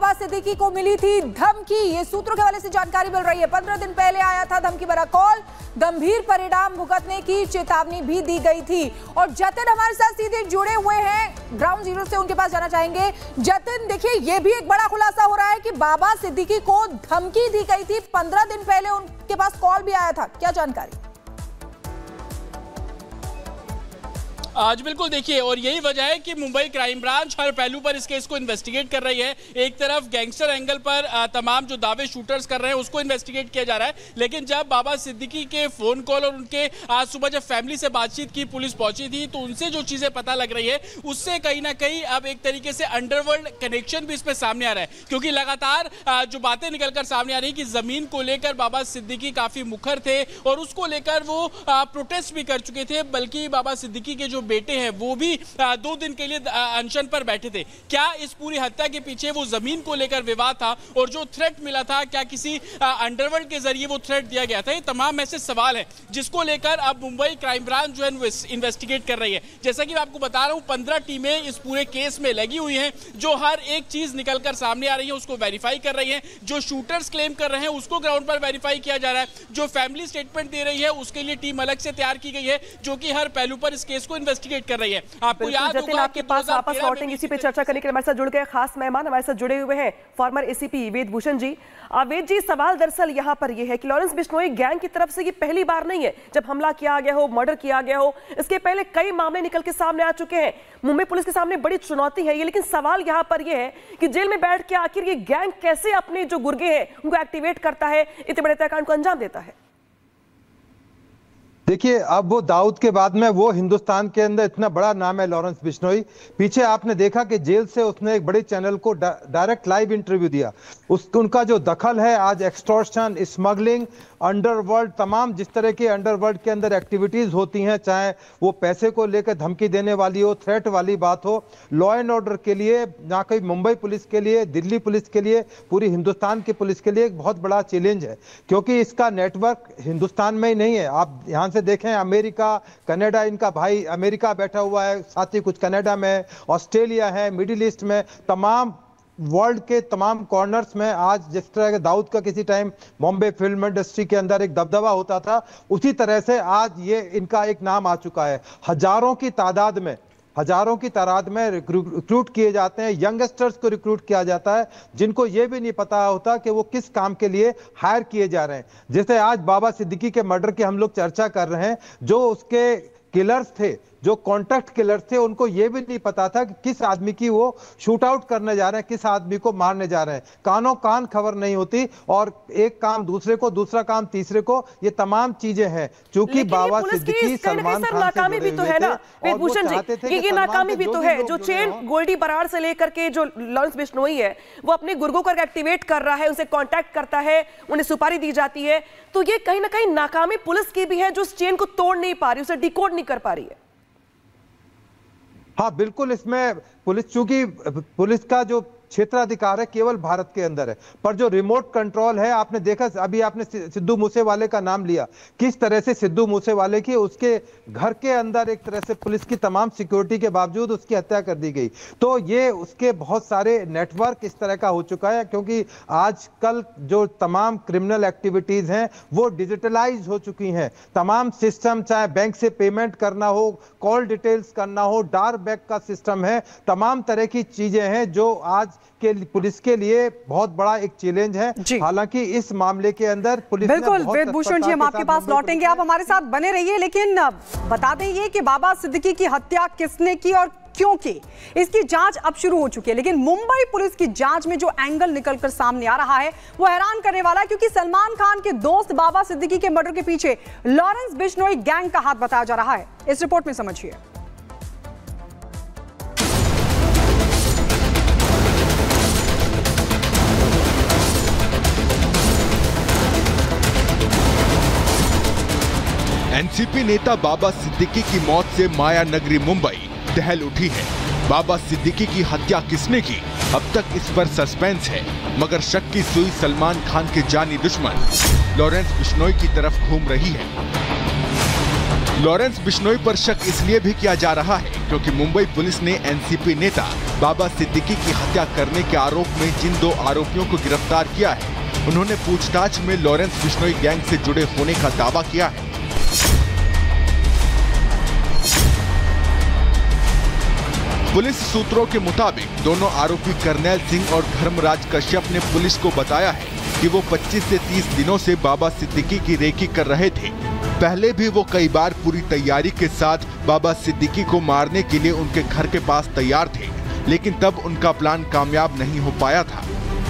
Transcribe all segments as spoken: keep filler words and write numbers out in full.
बाबा सिद्दीकी को मिली थी धमकी। ये सूत्रों के हवाले से जानकारी मिल रही है। पंद्रह दिन पहले आया था धमकी भरा कॉल, गंभीर परिणाम भुगतने की चेतावनी भी दी गई थी। और जतिन हमारे साथ सीधे जुड़े हुए हैं ग्राउंड जीरो से, उनके पास जाना चाहेंगे। जतिन, देखिए ये भी एक बड़ा खुलासा हो रहा है कि बाबा सिद्दीकी को धमकी दी गई थी, पंद्रह दिन पहले उनके पास कॉल भी आया था, क्या जानकारी? आज बिल्कुल देखिए, और यही वजह है कि मुंबई क्राइम ब्रांच हर पहलू पर इस केस को इन्वेस्टिगेट कर रही है। एक तरफ गैंगस्टर एंगल पर तमाम जो दावे शूटर्स कर रहे हैं उसको इन्वेस्टिगेट किया जा रहा है, लेकिन जब बाबा सिद्दीकी के फोन कॉल और उनके आज सुबह जब फैमिली से बातचीत की पुलिस पहुंची थी तो उनसे जो चीजें पता लग रही है उससे कहीं ना कहीं अब एक तरीके से अंडरवर्ल्ड कनेक्शन भी इसमें सामने आ रहा है। क्योंकि लगातार जो बातें निकलकर सामने आ रही कि जमीन को लेकर बाबा सिद्दीकी काफी मुखर थे और उसको लेकर वो प्रोटेस्ट भी कर चुके थे, बल्कि बाबा सिद्दीकी के जो बेटे हैं वो भी दो दिन के लिए अनशन पर बैठे थे। क्या इस पूरी हत्या के पीछे वो जमीन को लेकर विवाद था और जो थ्रेट मिला था क्या किसी अंडरवर्ल्ड के जरिए वो थ्रेट दिया गया था? ये तमाम ऐसे सवाल हैं जिसको लेकर अब मुंबई क्राइम ब्रांच जो है इन्वेस्टिगेट कर रही है। जैसा कि मैं आपको बता रहा हूं, पंद्रह टीमें इस पूरे केस में लगी हुई हैं जो हर एक चीज निकलकर सामने आ रही है उसको वेरीफाई कर रही है। जो शूटर्स क्लेम कर रहे हैं उसको ग्राउंड पर वेरीफाई किया जा रहा है। जो फैमिली स्टेटमेंट दे रही है उसके लिए टीम अलग से तैयार की गई है जो कि हर पहलू पर इस केस को इन्वेस्टिगेट कर रही है। आपको याद होगा आपके पास वापस लौटेंगे इसी पे चर्चा करने के लिए हमारे साथ जुड़ गए खास मेहमान हमारे साथ जुड़े हुए हैं फॉर्मर एसीपी वेद भूषण जी। वेद जी, सवाल दरअसल यहाँ पर यह है कि लॉरेंस बिश्नोई गैंग की तरफ से ये पहली बार नहीं है जब हमला किया गया हो, मर्डर किया गया हो। इसके पहले कई मामले निकल के सामने आ चुके हैं। मुंबई पुलिस के सामने बड़ी चुनौती है ये, लेकिन सवाल यहाँ पर यह है कि जेल में बैठ के आखिर ये गैंग कैसे अपने जो गुर्गे हैं उनको एक्टिवेट करता है, इतने बड़े हत्याकांड को अंजाम देता है? देखिए, अब वो दाऊद के बाद में वो हिंदुस्तान के अंदर इतना बड़ा नाम है लॉरेंस बिश्नोई। पीछे आपने देखा कि जेल से उसने एक बड़े चैनल को डा, डायरेक्ट लाइव इंटरव्यू दिया। उस उनका जो दखल है आज एक्सटॉर्शन, स्मगलिंग, अंडरवर्ल्ड, तमाम जिस तरह की अंडरवर्ल्ड के अंदर एक्टिविटीज होती हैं, चाहे वो पैसे को लेकर धमकी देने वाली हो, थ्रेट वाली बात हो, लॉ एंड ऑर्डर के लिए ना कोई मुंबई पुलिस के लिए, दिल्ली पुलिस के लिए, पूरी हिंदुस्तान की पुलिस के लिए एक बहुत बड़ा चैलेंज है। क्योंकि इसका नेटवर्क हिंदुस्तान में ही नहीं है। आप यहाँ से देखें, अमेरिका, कनाडा, इनका भाई अमेरिका बैठा हुआ है, साथ ही कुछ कनाडा में, ऑस्ट्रेलिया है, मिडिल ईस्ट में, तमाम वर्ल्ड के तमाम कॉर्नर्स में। आज जिस तरह के दाऊद का किसी टाइम बॉम्बे फिल्म इंडस्ट्री के अंदर एक दबदबा होता था, उसी तरह से आज ये इनका एक नाम आ चुका है। हजारों की तादाद में हजारों की तादाद में रिक्रूट किए जाते हैं, यंगस्टर्स को रिक्रूट किया जाता है जिनको ये भी नहीं पता होता कि वो किस काम के लिए हायर किए जा रहे हैं। जैसे आज बाबा सिद्दीकी के मर्डर की हम लोग चर्चा कर रहे हैं, जो उसके किलर्स थे, जो कॉन्ट्रैक्ट किलर थे, उनको यह भी नहीं पता था कि किस आदमी की वो शूट आउट करने जा रहे हैं, किस आदमी को मारने जा रहे हैं। कानों कान खबर नहीं होती और एक काम दूसरे को, दूसरा काम तीसरे को, ये तमाम चीजें हैं। चूंकि बाबा सिद्दीकी सलमान खान नाकामी भी तो है ना भूषण जी, ये नाकामी भी तो है। जो चेन गोल्डी बराड़ से लेकर के जो लॉरेंस बिश्नोई है वो अपने गुर्गों को एक्टिवेट कर रहा है, उनसे कॉन्टैक्ट करता है, उन्हें सुपारी दी जाती है, तो ये कहीं ना कहीं नाकामी पुलिस की भी है जो उस चेन को तोड़ नहीं पा रही, उसे डिकोड नहीं कर पा रही है। हाँ बिल्कुल, इसमें पुलिस, चूंकि पुलिस का जो क्षेत्राधिकार है केवल भारत के अंदर है, पर जो रिमोट कंट्रोल है, आपने देखा, अभी आपने सिद्धू मूसेवाले का नाम लिया, किस तरह से सिद्धू मूसेवाले की उसके घर के अंदर एक तरह से पुलिस की तमाम सिक्योरिटी के बावजूद उसकी हत्या कर दी गई। तो ये उसके बहुत सारे नेटवर्क इस तरह का हो चुका है, क्योंकि आजकल जो तमाम क्रिमिनल एक्टिविटीज हैं वो डिजिटलाइज हो चुकी हैं। तमाम सिस्टम, चाहे बैंक से पेमेंट करना हो, कॉल डिटेल्स करना हो, डार्क वेब का सिस्टम है, तमाम तरह की चीजें हैं जो आज के पुलिस के लिए बहुत बड़ा एक चैलेंज है। हालांकि इस मामले के अंदर पुलिस बिल्कुल, वेद भूषण जी हम आपके पास लौटेंगे, आप हमारे साथ बने रहिए, लेकिन बता दें ये कि बाबा सिद्दीकी की हत्या किसने की और क्यों की, इसकी जांच अब शुरू हो चुकी है। लेकिन मुंबई पुलिस की जांच में जो एंगल निकलकर सामने आ रहा है वो हैरान करने वाला है, क्योंकि सलमान खान के दोस्त बाबा सिद्दीकी के मर्डर के पीछे लॉरेंस बिश्नोई गैंग का हाथ बताया जा रहा है। इस रिपोर्ट में समझिए। एनसीपी नेता बाबा सिद्दीकी की मौत से माया नगरी मुंबई दहल उठी है। बाबा सिद्दीकी की हत्या किसने की, अब तक इस पर सस्पेंस है, मगर शक की सुई सलमान खान के जानी दुश्मन लॉरेंस बिश्नोई की तरफ घूम रही है। लॉरेंस बिश्नोई पर शक इसलिए भी किया जा रहा है क्योंकि मुंबई पुलिस ने एनसीपी नेता बाबा सिद्दीकी की हत्या करने के आरोप में जिन दो आरोपियों को गिरफ्तार किया है, उन्होंने पूछताछ में लॉरेंस बिश्नोई गैंग से जुड़े होने का दावा किया है। पुलिस सूत्रों के मुताबिक दोनों आरोपी करनैल सिंह और धर्मराज कश्यप ने पुलिस को बताया है कि वो पच्चीस से तीस दिनों से बाबा सिद्दीकी की रेकी कर रहे थे। पहले भी वो कई बार पूरी तैयारी के साथ बाबा सिद्दीकी को मारने के लिए उनके घर के पास तैयार थे, लेकिन तब उनका प्लान कामयाब नहीं हो पाया था।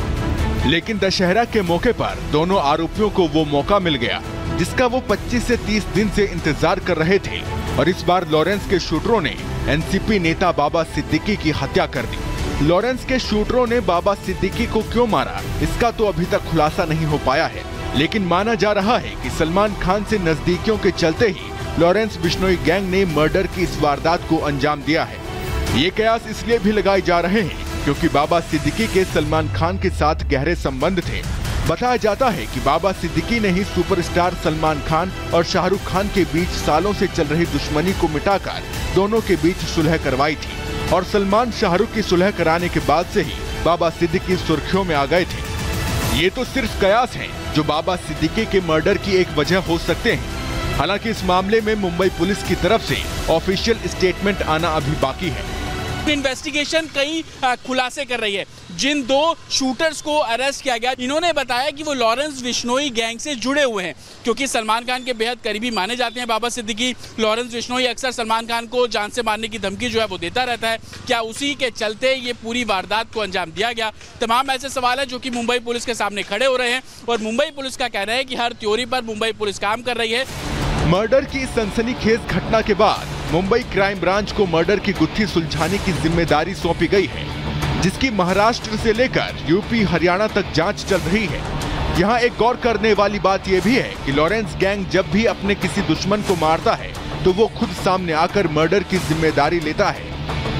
लेकिन दशहरा के मौके पर दोनों आरोपियों को वो मौका मिल गया जिसका वो पच्चीस से तीस दिन से इंतजार कर रहे थे, और इस बार लॉरेंस के शूटरों ने एनसीपी नेता बाबा सिद्दीकी की हत्या कर दी। लॉरेंस के शूटरों ने बाबा सिद्दीकी को क्यों मारा, इसका तो अभी तक खुलासा नहीं हो पाया है, लेकिन माना जा रहा है कि सलमान खान से नजदीकियों के चलते ही लॉरेंस बिश्नोई गैंग ने मर्डर की इस वारदात को अंजाम दिया है। ये कयास इसलिए भी लगाए जा रहे हैं क्योंकि बाबा सिद्दीकी के सलमान खान के साथ गहरे संबंध थे। बताया जाता है कि बाबा सिद्दीकी ने ही सुपरस्टार सलमान खान और शाहरुख खान के बीच सालों से चल रही दुश्मनी को मिटाकर दोनों के बीच सुलह करवाई थी, और सलमान शाहरुख की सुलह कराने के बाद से ही बाबा सिद्दीकी सुर्खियों में आ गए थे। ये तो सिर्फ कयास हैं जो बाबा सिद्दीकी के मर्डर की एक वजह हो सकते हैं। हालांकि इस मामले में मुंबई पुलिस की तरफ से ऑफिशियल स्टेटमेंट आना अभी बाकी है। इन्वेस्टिगेशन कई खुलासे कर रही है। जिन दो शूटर्स को अरेस्ट किया गया, इन्होंने बताया कि वो लॉरेंस बिश्नोई गैंग से जुड़े हुए हैं, क्योंकि सलमान खान के बेहद करीबी माने जाते हैं बाबा सिद्दीकी। लॉरेंस बिश्नोई अक्सर सलमान खान को जान से मारने की धमकी जो है वो देता रहता है। क्या उसी के चलते ये पूरी वारदात को अंजाम दिया गया? तमाम ऐसे सवाल है जो कि मुंबई पुलिस के सामने खड़े हो रहे हैं, और मुंबई पुलिस का कहना है कि हर थ्योरी पर मुंबई पुलिस काम कर रही है। मर्डर की सनसनीखेज घटना के बाद मुंबई क्राइम ब्रांच को मर्डर की गुत्थी सुलझाने की जिम्मेदारी सौंपी गई है, जिसकी महाराष्ट्र से लेकर यूपी हरियाणा तक जांच चल रही है। यहाँ एक गौर करने वाली बात यह भी है कि लॉरेंस गैंग जब भी अपने किसी दुश्मन को मारता है तो वो खुद सामने आकर मर्डर की जिम्मेदारी लेता है,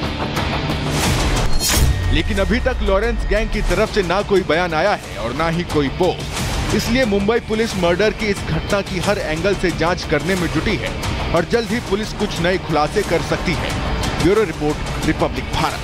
लेकिन अभी तक लॉरेंस गैंग की तरफ से ना कोई बयान आया है और ना ही कोई पोस्ट। इसलिए मुंबई पुलिस मर्डर की इस घटना की हर एंगल से जांच करने में जुटी है, और जल्द ही पुलिस कुछ नए खुलासे कर सकती है। Bureau report, Republic Bharat.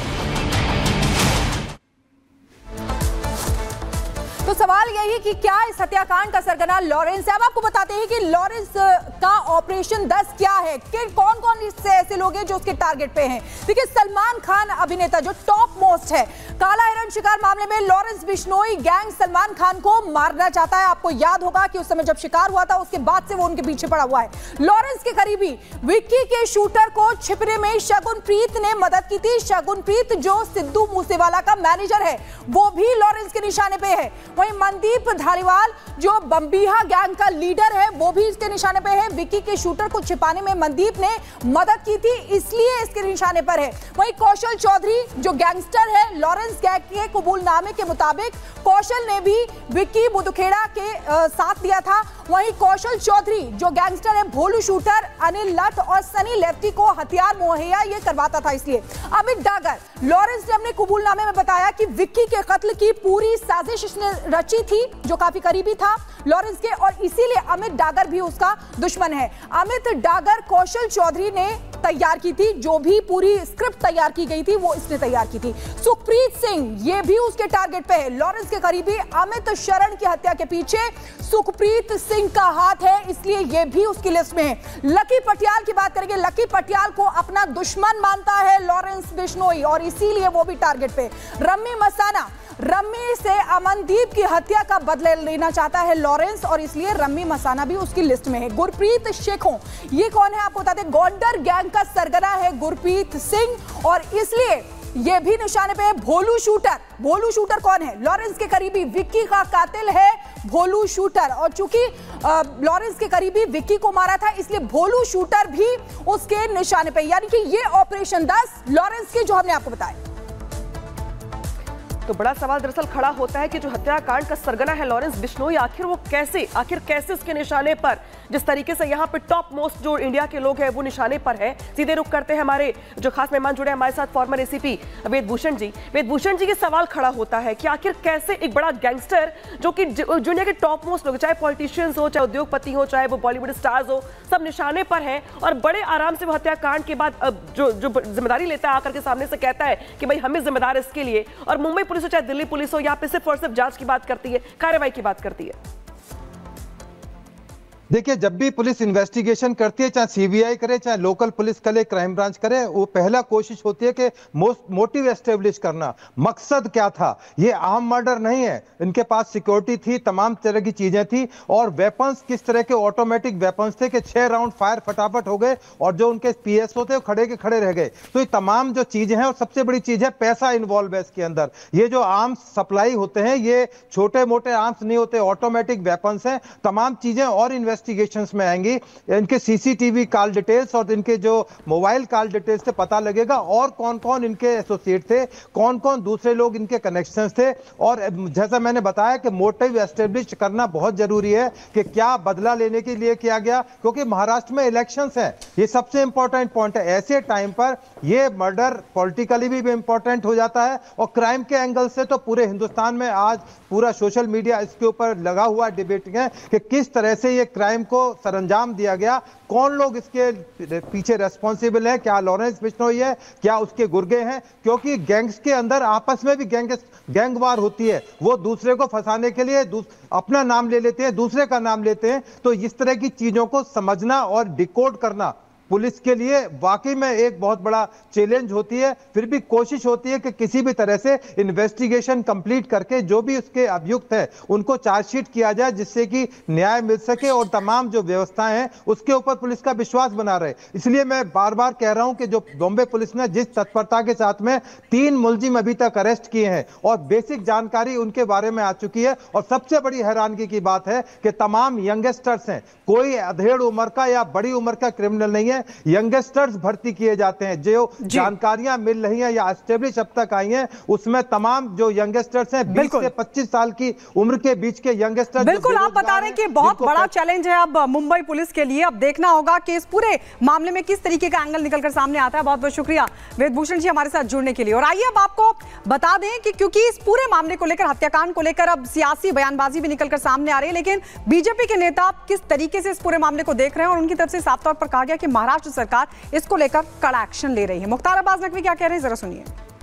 तो सवाल यही कि क्या इस हत्याकांड का सरगना लॉरेंस है? अब आपको बताते हैं कि लॉरेंस का ऑपरेशन दस क्या है, कि कौन कौन इससे ऐसे लोग हैं जो उसके टारगेट पे हैं। देखिए, सलमान खान अभिनेता जो टॉप मोस्ट है, काला हिरण शिकार मामले में लॉरेंस बिश्नोई गैंग सलमान खान को मारना चाहता है। आपको याद होगा कि उस समय जब शिकार हुआ था उसके बाद से वो उनके पीछे पड़ा हुआ है। लॉरेंस के करीबी विक्की के शूटर को छिपने में शगुनप्रीत ने मदद की थी। शगुनप्रीत जो सिद्धू मूसेवाला का मैनेजर है, वो भी लॉरेंस के निशाने पे है। वहीं मनदीप धालीवाल जो बम्बीहा गैंग का लीडर है, वो भी इसके निशाने पे है। विक्की के शूटर को छिपाने में मनदीप ने मदद की थी, इसलिए इसके निशाने पर है। वहीं कौशल चौधरी जो गैंगस्टर है, लॉरेंस गैंग के कबूलनामे के मुताबिक कौशल ने भी विक्की बुदखेड़ा के आ, साथ दिया था। वहीं कौशल चौधरी जो गैंगस्टर है, भोलू शूटर, अनिल लठ और सनी लेफ्टी को हथियार मुहैया ये करवाता था। इसलिए अमित डागर, लॉरेंस ने अपने कबूलनामे में बताया कि विक्की के कत्ल की पूरी साजिश इसने रची थी, जो काफी करीबी था लॉरेंस के, और इसीलिए अमित डागर भी उसका दुश्मन है। अमित डागर कौशल चौधरी ने तैयार की थी, जो भी पूरी स्क्रिप्ट तैयार की गई थी वो इसने तैयार की थी। सुखप्रीत सिंह ये भी उसके टारगेट पे है। लॉरेंस के करीबी अमित शरण की हत्या के पीछे सुखप्रीत सिंह का हाथ है, इसलिए ये भी उसकी लिस्ट में है। लकी पटियाल की बात करेंगे, लकी पटियाल को अपना दुश्मन मानता है लॉरेंस बिश्नोई, और इसीलिए वो भी टारगेट पे। रम्मी मसाना, रम्मी से अमनदीप की हत्या का बदला लेना चाहता है लॉरेंस, और इसलिए रम्मी मसाना भी उसकी लिस्ट में है। गुरप्रीत शेखों, ये कौन है आपको बताते हैं, गोंडर गैंग का सरगना है गुरप्रीत सिंह, और इसलिए ये भी निशाने पे है। भोलू शूटर, भोलू शूटर कौन है? लॉरेंस के करीबी विक्की का कातिल है भोलू शूटर, और चूंकि लॉरेंस के करीबी विक्की को मारा था, इसलिए भोलू शूटर भी उसके निशाने पे। यानी कि ये ऑपरेशन दस लॉरेंस की जो हमने आपको बताया। तो बड़ा सवाल दरअसल खड़ा होता है कि जो हत्याकांड का सरगना है लॉरेंस बिश्नोई, आखिर वो कैसे आखिर कैसे उसके निशाने पर, जिस तरीके से यहाँ पे टॉप मोस्ट जो इंडिया के लोग हैं वो निशाने पर है। सीधे रुख करते हैं हमारे जो खास मेहमान जुड़े हमारे साथ, फॉर्मर एसीपी वेद भूषण जी। वेद भूषण जी, ये सवाल खड़ा होता है कि आखिर कैसे एक बड़ा गैंगस्टर जो कि दुनिया के टॉप मोस्ट लोग, चाहे पॉलिटिशियंस हो, चाहे उद्योगपति हो, चाहे वो बॉलीवुड स्टार्स हो, सब निशाने पर हैं और बड़े आराम से वो हत्याकांड के बाद जो जो जिम्मेदारी लेता है, आकर के सामने से कहता है कि भाई हमें जिम्मेदार इसके लिए, और मुंबई पुलिस हो चाहे दिल्ली पुलिस हो, यहाँ पे सिर्फ और सिर्फ जांच की बात करती है, कार्रवाई की बात करती है। देखिए, जब भी पुलिस इन्वेस्टिगेशन करती है, चाहे सीबीआई करे, चाहे लोकल पुलिस करे, क्राइम ब्रांच करे, वो पहला कोशिश होती है कि मोटिव एस्टेब्लिश करना, मकसद क्या था। ये आम मर्डर नहीं है, इनके पास सिक्योरिटी थी, तमाम तरह की चीजें थी, और वेपन्स किस तरह के ऑटोमेटिक वेपन्स थे कि छह राउंड फायर फटाफट हो गए और जो उनके पीएसओ थे वो खड़े के खड़े रह गए। तो ये तमाम जो चीजें हैं, और सबसे बड़ी चीज है पैसा इन्वॉल्व है इसके अंदर। ये जो आर्म्स सप्लाई होते हैं, ये छोटे मोटे आर्म्स नहीं होते, ऑटोमेटिक वेपन्स हैं। तमाम चीजें और इन्वेस्टिगेशंस में आएंगी, इनके सीसीटीवी कॉल डिटेल्स और इनके जो मोबाइल कॉल डिटेल्स से पता लगेगा और कौन कौन इनके एसोसिएट थे, कौन कौन दूसरे लोग इनके कनेक्शंस थे। और जैसा मैंने बताया कि मोटिव एस्टेब्लिश करना बहुत जरूरी है कि क्या बदला लेने के लिए किया गया, क्योंकि महाराष्ट्र में इलेक्शंस हैं, ये सबसे इंपॉर्टेंट पॉइंट है। ऐसे टाइम पर ये मर्डर पॉलिटिकली भी इंपॉर्टेंट हो जाता है और क्राइम के एंगल से तो पूरे हिंदुस्तान में आज पूरा सोशल मीडिया इसके ऊपर लगा हुआ डिबेटिंग है कि किस तरह से ये क्राइम को सरंजाम दिया गया, कौन लोग इसके पीछे रेस्पॉन्सिबल है, क्या लॉरेंस बिश्नोई है, क्या उसके गुर्गे हैं। क्योंकि गैंग्स के अंदर आपस में भी गैंग गैंग वार होती है, वो दूसरे को फंसाने के लिए अपना नाम ले लेते हैं, दूसरे का नाम लेते हैं। तो इस तरह की चीजों को समझना और डिकोड करना पुलिस के लिए वाकई में एक बहुत बड़ा चैलेंज होती है। फिर भी कोशिश होती है कि किसी भी तरह से इन्वेस्टिगेशन कंप्लीट करके जो भी उसके अभियुक्त है उनको चार्जशीट किया जाए, जिससे कि न्याय मिल सके और तमाम जो व्यवस्थाएं हैं उसके ऊपर पुलिस का विश्वास बना रहे। इसलिए मैं बार बार कह रहा हूं कि जो बॉम्बे पुलिस ने जिस तत्परता के साथ में तीन मुलजिम अभी तक अरेस्ट किए हैं और बेसिक जानकारी उनके बारे में आ चुकी है, और सबसे बड़ी हैरानगी की बात है कि तमाम यंगस्टर्स हैं, कोई अधेड़ उम्र का या बड़ी उम्र का क्रिमिनल नहीं है, यंगस्टर्स भर्ती किए जाते हैं। जो जानकारियां मिल रही हैं या एस्टेब्लिश अब तक आई हैं, उसमें तमाम जो यंगस्टर्स हैं बीस से पच्चीस साल की उम्र के बीच के यंगस्टर्स। बिल्कुल, आप बता रहे हैं कि बहुत बड़ा चैलेंज है अब मुंबई पुलिस के लिए। अब देखना होगा कि इस पूरे मामले में किस तरीके का एंगल निकलकर सामने आता है। बहुत बहुत शुक्रिया वेद भूषण जी हमारे साथ जुड़ने के लिए। और आइए अब आपको बता दें कि क्योंकि इस पूरे मामले को लेकर, हत्याकांड को लेकर अब सियासी बयानबाजी भी निकलकर सामने आ रही है, लेकिन बीजेपी के नेता किस तरीके से इस पूरे मामले को देख रहे हैं और उनकी तरफ से साफ तौर पर कहा गया कि महाराष्ट्र सरकार इसको लेकर कड़ा एक्शन ले रही है। मुख्तार अब्बास नकवी क्या कह रहे हैं, जरा सुनिए।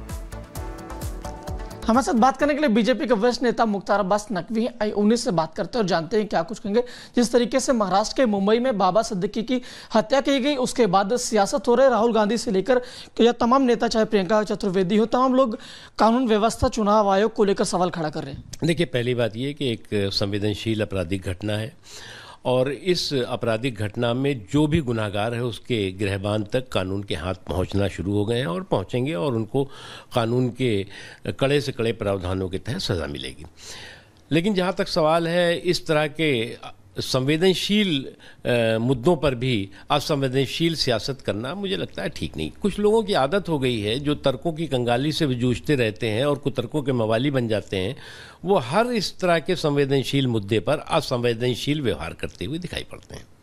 हमारे साथ बात करने के लिए बीजेपी के वरिष्ठ नेता मुख्तार अब्बास नकवी आई उन्नीस से बात करते हैं और जानते हैं क्या कुछ कहेंगे। जिस तरीके से महाराष्ट्र के मुंबई में बाबा सिद्दीकी की हत्या की गई, उसके बाद सियासत हो रहे, राहुल गांधी से लेकर या तमाम नेता, चाहे प्रियंका चतुर्वेदी हो, तमाम लोग कानून व्यवस्था, चुनाव आयोग को लेकर सवाल खड़ा कर रहे हैं। देखिए, पहली बात यह कि एक संवेदनशील आपराधिक घटना है और इस आपराधिक घटना में जो भी गुनाहगार है उसके गृहबान तक कानून के हाथ पहुंचना शुरू हो गए हैं और पहुंचेंगे और उनको कानून के कड़े से कड़े प्रावधानों के तहत सज़ा मिलेगी। लेकिन जहां तक सवाल है इस तरह के संवेदनशील मुद्दों पर भी असंवेदनशील सियासत करना, मुझे लगता है ठीक नहीं। कुछ लोगों की आदत हो गई है जो तर्कों की कंगाली से जूझते रहते हैं और कुतर्कों के मवाली बन जाते हैं, वो हर इस तरह के संवेदनशील मुद्दे पर असंवेदनशील व्यवहार करते हुए दिखाई पड़ते हैं।